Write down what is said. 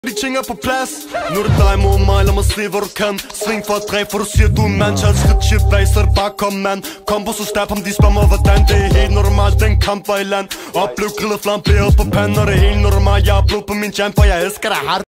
De ting er på plads. Nu er det dig mod mig, lad mig se hvor du kan. Sving for at dræbe, for du siger du er en mand. Tag et skridt chip bag, så er det bare kom mand. Kom på så stærp, om de spørger mig hvordan. Det er helt normalt, den kamp var i land. Oplev grillet flamberet på panden. Og det er helt normalt, jeg har blod på min jam, for jeg elsker dig hardt.